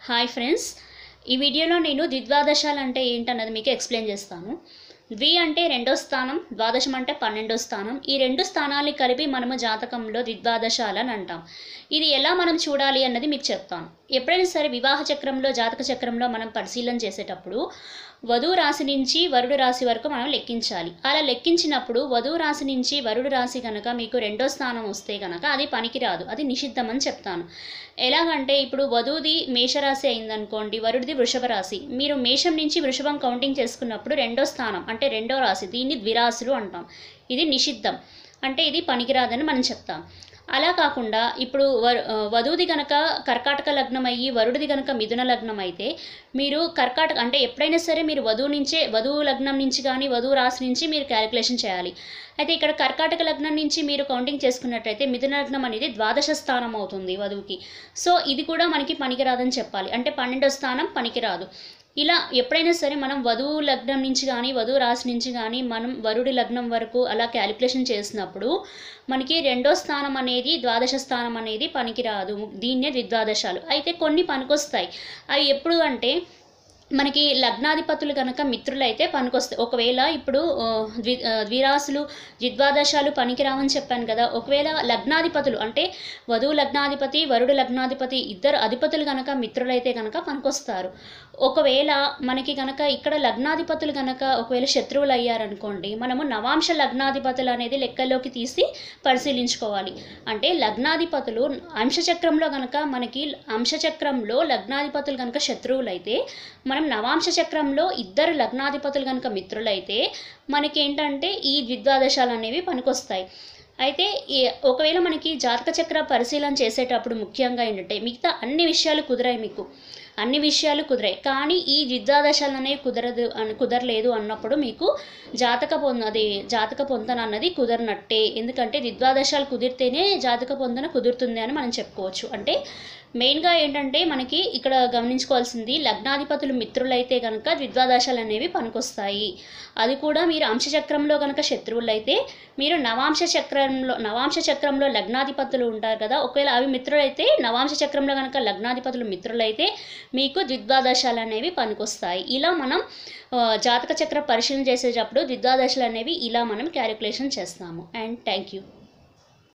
Hi friends, ఈ వీడియోలో నేను ద్విద్వాదశాలు అంటే ఏంటన్నది మీకు ఎక్స్ప్లెయిన్ చేస్తాను. ద్వి అంటే రెండో స్థానం, ద్వాదశం అంటే 12వ స్థానం. ఈ రెండు స్థానాల్ని కలిపి మనము జాతకంలో ద్విద్వాదశాలు అని అంటాం. ఇది ఎలా మనం చూడాలి అన్నది మీకు చెప్తాను. ఎప్పుడైనా సరే వివాహ చక్రంలో, జాతక చక్రంలో మనం పరిశీలన చేసేటప్పుడు వధువు రాశి నుంచి వరుడు రాశి వరకు మనం లెక్కించాలి. అలా లెక్కించినప్పుడు వధువు రాశి నుంచి వరుడు రాశి కనుక మీకు రెండో స్థానం వస్తే కనుక అది పనికిరాదు, అది నిషిద్ధం అని చెప్తాను. ఎలాగంటే ఇప్పుడు వధువుది మేషరాశి అయిందనుకోండి, వరుడిది వృషభ రాశి. మీరు మేషం నుంచి వృషభం కౌంటింగ్ చేసుకున్నప్పుడు రెండో స్థానం అంటే రెండో రాశి, దీన్ని ద్విరాశులు అంటాం. ఇది నిషిద్ధం, అంటే ఇది పనికిరాదని మనం చెప్తాం. అలా కాకుండా ఇప్పుడు వధువుది కనుక కర్కాటక లగ్నం అయ్యి వరుడిది కనుక మిథున లగ్నం అయితే మీరు కర్కాటక అంటే ఎప్పుడైనా సరే మీరు వధువు లగ్నం నుంచి కానీ వధువు రాశి నుంచి మీరు క్యాలిక్యులేషన్ చేయాలి. అయితే ఇక్కడ కర్కాటక లగ్నం నుంచి మీరు కౌంటింగ్ చేసుకున్నట్టయితే మిథున లగ్నం అనేది ద్వాదశ స్థానం అవుతుంది వధువుకి. సో ఇది కూడా మనకి పనికిరాదని చెప్పాలి, అంటే 12వ స్థానం పనికిరాదు. ఇలా ఎప్పుడైనా సరే మనం వధువు లగ్నం నుంచి కానీ వధువు రాశి నుంచి కానీ మనం వరుడి లగ్నం వరకు అలా క్యాలిక్యులేషన్ చేసినప్పుడు మనకి రెండో స్థానం అనేది ద్వాదశ స్థానం అనేది పనికిరాదు. దీన్నే ద్విద్వాదశాలు. అయితే కొన్ని పనికొస్తాయి. అవి ఎప్పుడు అంటే మనకి లగ్నాధిపతులు కనుక మిత్రులైతే పనికొస్తాయి. ఒకవేళ ఇప్పుడు ద్విరాశులు ద్విద్వాదశాలు పనికిరావని చెప్పాను కదా. ఒకవేళ లగ్నాధిపతులు అంటే వధువు లగ్నాధిపతి వరుడు లగ్నాధిపతి ఇద్దరు అధిపతులు కనుక మిత్రులైతే కనుక పనికొస్తారు. ఒకవేళ మనకి కనుక ఇక్కడ లగ్నాధిపతులు కనుక ఒకవేళ శత్రువులు అయ్యారనుకోండి, మనము నవాంశ లగ్నాధిపతులు అనేది లెక్కలోకి తీసి పరిశీలించుకోవాలి. అంటే లగ్నాధిపతులు అంశచక్రంలో కనుక మనకి అంశచక్రంలో లగ్నాధిపతులు కనుక శత్రువులైతే, మనం నవాంశ చక్రంలో ఇద్దరు లగ్నాధిపతులు కనుక మిత్రులైతే మనకి ఏంటంటే ఈ ద్విద్వాదశాలు అనేవి పనికొస్తాయి. అయితే ఒకవేళ మనకి జాతక చక్ర పరిశీలన చేసేటప్పుడు ముఖ్యంగా ఏంటంటే మిగతా అన్ని విషయాలు కుదిరాయి, మీకు అన్ని విషయాలు కుదిరాయి, కానీ ఈ ద్విద్వాదశాలు అనేవి కుదరలేదు అన్నప్పుడు మీకు జాతక పొందన అన్నది కుదరనట్టే. ఎందుకంటే ద్విద్వాదశాలు కుదిరితేనే జాతక పొందన కుదురుతుంది అని మనం చెప్పుకోవచ్చు. అంటే మెయిన్గా ఏంటంటే మనకి ఇక్కడ గమనించుకోవాల్సింది, లగ్నాధిపతులు మిత్రులైతే కనుక ద్విద్వాదశాలు అనేవి పనికొస్తాయి. అది కూడా మీరు అంశచక్రంలో కనుక శత్రువులైతే, మీరు నవాంశ చక్రంలో లగ్నాధిపతులు ఉంటారు కదా, ఒకవేళ అవి మిత్రులైతే నవాంశ చక్రంలో కనుక లగ్నాధిపతులు మిత్రులైతే మీకు ద్విద్వాదశాలు అనేవి పనికొస్తాయి. ఇలా మనం జాతక చక్ర పరిశీలన చేసేటప్పుడు ద్విద్వాదశాలు అనేవి ఇలా మనం క్యాలిక్యులేషన్ చేస్తాము. And thank you.